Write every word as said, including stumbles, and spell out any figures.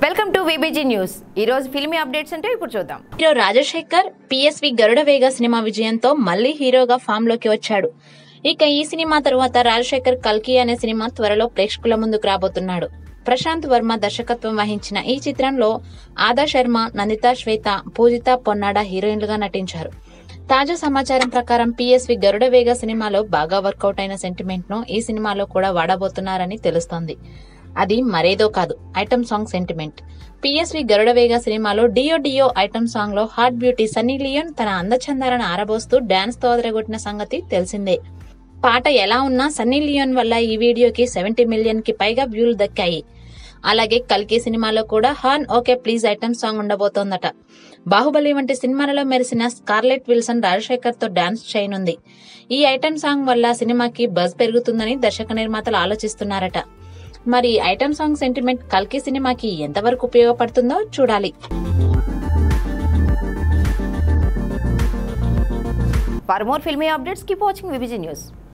Welcome to VBG news. ఈ రోజు filmy updates అంటే ఇప్పుడు చూద్దాం. హీరో రాజశేఖర్ పిఎస్వి గరుడ వేగ సినిమా విజయంతో మళ్లీ హీరోగా ఫామ్ లోకి వచ్చాడు. ఇక ఈ సినిమా తరువాత రాజశేఖర్ కల్కి అనే సినిమా త్వరలో ప్రేక్షకుల ముందుకు రాబోతున్నాడు. ప్రశాంత్ వర్మ దర్శకత్వం వహించిన ఈ చిత్రంలో ఆదా శర్మ, నందితా శ్వేత, పూజిత పొన్నాడ హీరోయిన్లుగా నటించారు. తాజా సమాచారం ప్రకారం పిఎస్వి గరుడ వేగ సినిమాలో బాగా వర్కౌట్ అయిన సెంటిమెంట్ ను ఈ సినిమాలో కూడా వాడబోతున్నారని తెలుస్తోంది. అది మరేదో కాదు, item song sentiment. PSV Garuda Vega సినిమాలో డియో డియో ఐటమ్ సాంగ్ లో హాట్ బ్యూటీ సన్నీ లియోన్ తన అందచందాలను ఆరబోస్తూ డాన్స్ తో అదరగొట్టిన సంగతి తెలిసిందే. పాట ఎలా ఉన్నా సన్నీ లియోన్ వల్ల ఈ వీడియోకి సెవెంటీ మిలియన్ కి పైగా వ్యూలు దక్కాయి. అలాగే కల్కి సినిమాలో కూడా horn okay please item song ఉండబోతోందట. బాహుబలి వంటి సినిమాలలో మెరిసిన స్కార్లెట్ విల్సన్ రాజశేఖర్ తో డాన్స్ చేయనుంది. ఈ ఐటమ్ సాంగ్ వల్ల సినిమాకి బజ్ పెరుగుతుందని దర్శక నిర్మాతలు ఆలోచిస్తున్నారట. మరి ఐటమ్ సాంగ్ సెంటిమెంట్ కల్కి సినిమాకి ఎంతవరకు ఉపయోగపడుతుందో చూడాలి. For more filmy updates keep watching VBG news.